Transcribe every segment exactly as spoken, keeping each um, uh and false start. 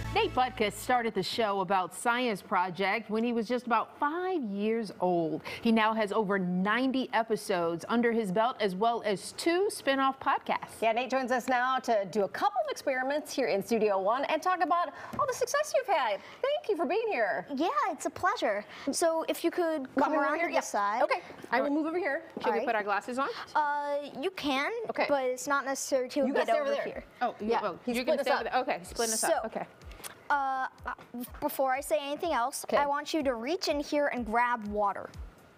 Nate Butkus started the show about science project when he was just about five years old. He now has over ninety episodes under his belt, as well as two spin-off podcasts. Yeah, Nate joins us now to do a couple of experiments here in Studio One and talk about all the success you've had. Thank you for being here. Yeah, it's a pleasure. So if you could come Move around over to here. the Yeah. side. Okay, I will move over here. Should All we right. put our glasses on? Uh, you can, Okay. but it's not necessary to You guys get stay over, over there. here. Oh, you, Yeah, oh, he's you're splitting gonna stay us over up. there. Okay, splitting us So- up. Okay. Uh, uh, before I say anything else, Okay. I want you to reach in here and grab water.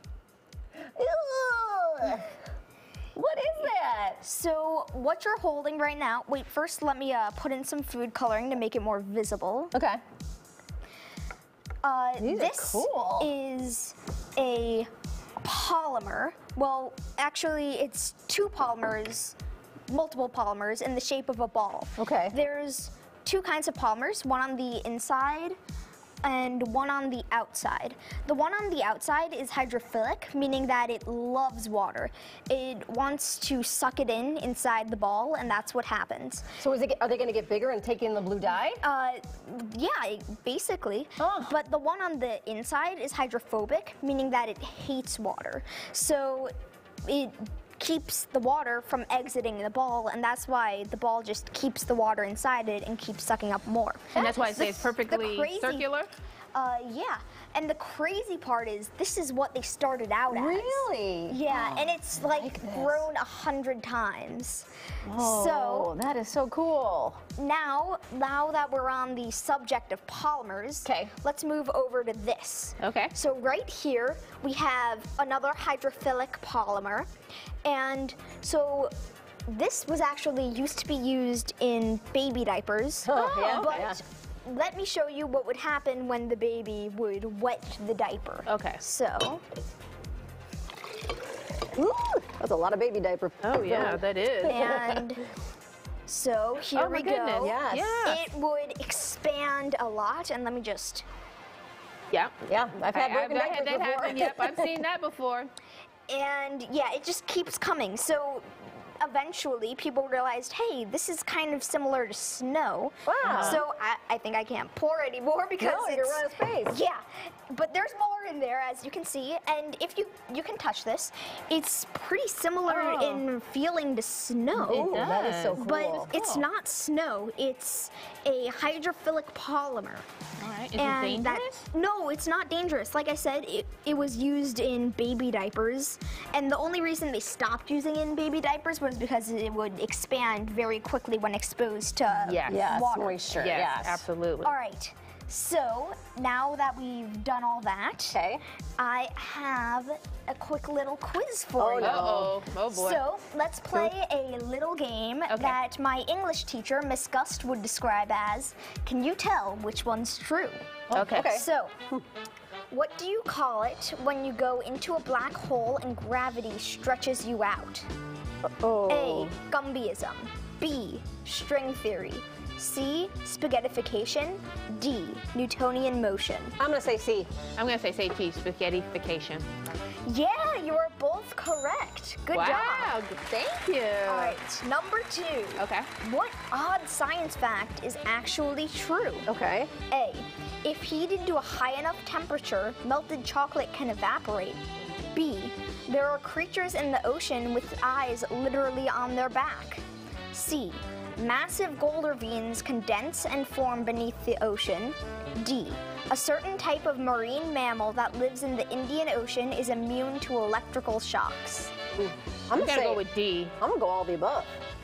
Ew. What is that? So what you're holding right now, wait, first let me uh, put in some food coloring to make it more visible. Okay. Uh, These are this cool. is a polymer. Well, actually, it's two polymers, multiple polymers in the shape of a ball. Okay. There's two kinds of polymers, one on the inside and one on the outside. The one on the outside is hydrophilic, meaning that it loves water. It wants to suck it in inside the ball, and that's what happens. So is it, are they going to get bigger and take in the blue dye? Uh, yeah, basically. Oh. But the one on the inside is hydrophobic, meaning that it hates water. So it keeps the water from exiting the ball, and that's why the ball just keeps the water inside it and keeps sucking up more. And that's why it The- stays perfectly the crazy- circular? Uh, yeah. And the crazy part is this is what they started out as. Really? Yeah, and it's like, like this. grown a hundred times. Oh, So that is so cool. now, now that we're on the subject of polymers, 'Kay. let's move over to this. Okay. So right here, we have another hydrophilic polymer. And so this was actually used to be used in baby diapers. Oh, yeah, But yeah. let me show you what would happen when the baby would wet the diaper. Okay. So, Ooh, that's a lot of baby diaper. Oh, yeah, that is. and so here Oh, my we goodness. go. Yes. Yeah. It would expand a lot, and let me just, Yeah. Yeah, I've had I, broken I've diapers had that before. happen. Yep, I've seen that before. and yeah, it just keeps coming. So eventually people realized, hey, this is kind of similar to snow. Wow. So I, I think I can't pour anymore because No, it's, you're out of space. Yeah, but there's more in there, as you can see. And if you you can touch this, it's pretty similar Oh. in feeling to snow. Ooh, that is so cool. But it's not snow, it's a hydrophilic polymer. All right. Is it And that- dangerous? no, it's not dangerous. Like I said, it, it was used in baby diapers. And the only reason they stopped using it in baby diapers was because it would expand very quickly when exposed to Yes. Yes, water. moisture. Yes, Yes, absolutely. All right. So now that we've done all that, Okay. I have a quick little quiz for Oh, you. no. Uh-oh. Oh, boy. So let's play a little game Okay. that my English teacher, Miss Gust, would describe as, can you tell which one's true? Okay. Okay. So, what do you call it when you go into a black hole and gravity stretches you out? Oh. A. Gumbyism. B. String theory. C. Spaghettification. D. Newtonian motion. I'm going to say C. I'm going to say say T, spaghettification. Yeah, you are both correct. Good wow. job. Thank you. All right, number two. Okay. What odd science fact is actually true? Okay. A. If heated to a high enough temperature, melted chocolate can evaporate. B. There are creatures in the ocean with eyes literally on their back. C. Massive gold ravines condense and form beneath the ocean. D. A certain type of marine mammal that lives in the Indian Ocean is immune to electrical shocks. I'm I'm going to going to say, go with D. I'm going to go all the above.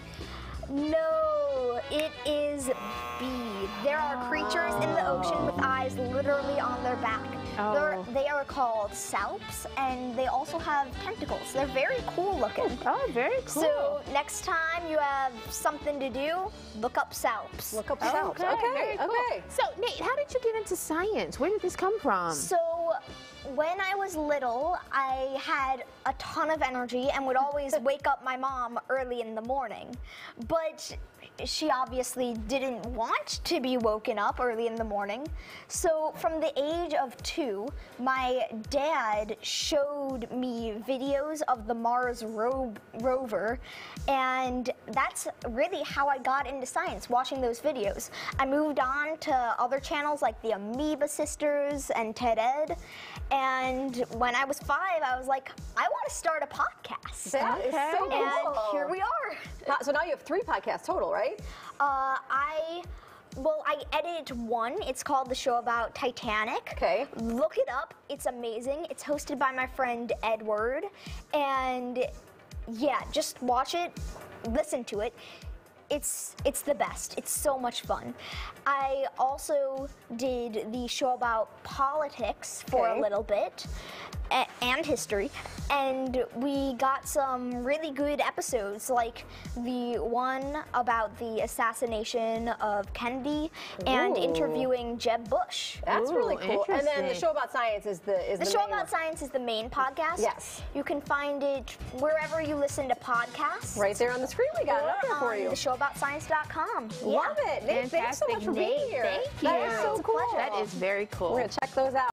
No, it is B. There are creatures in the ocean with eyes literally on their back. Oh. They're, they are called salps, and they also have tentacles. They're very cool looking. Oh, very cool. So next time you have something to do, look up salps. Look up Okay, salps. very Okay, cool. okay. So, Nate, how did you get into science? Where did this come from? So when I was little, I had a ton of energy and would always wake up my mom early in the morning. But she obviously didn't want to be woken up early in the morning. So from the age of two, my dad showed me videos of the Mars ro rover, and that's really how I got into science, watching those videos. I moved on to other channels like the Amoeba Sisters and TED Ed, and when I was five, I was like, I want to start a podcast. That is so And cool. here we are. Now- So now you have three podcasts total, right? Uh, I, well, I edited one. It's called The Show About Titanic. Okay. Look it up. It's amazing. It's hosted by my friend Edward. And yeah, just watch it, listen to it. It's it's the best. It's so much fun. I also did the show about politics for Okay. a little bit, a- and history, and we got some really good episodes, like the one about the assassination of Kennedy and Ooh. interviewing Jeb Bush. That's Ooh, really cool. And then the interesting. show about science is the is The the, Show main About one. Science is the main podcast. Yes. You can find it wherever you listen to podcasts. Right there on the screen, we got it up there for on you. the show about science dot com. Love it. Nate, thanks so Fantastic, much for Nate. being here. Thank That you. is so It's a cool. pleasure. That is very cool. We're gonna check those out.